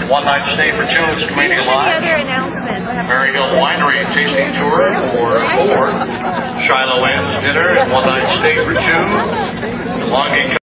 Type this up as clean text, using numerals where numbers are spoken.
one-night stay for two at Community Lodge. Any other announcements? Maryhill Winery tasting tour for four. Shiloh Inn's dinner and one-night stay for two. Longgate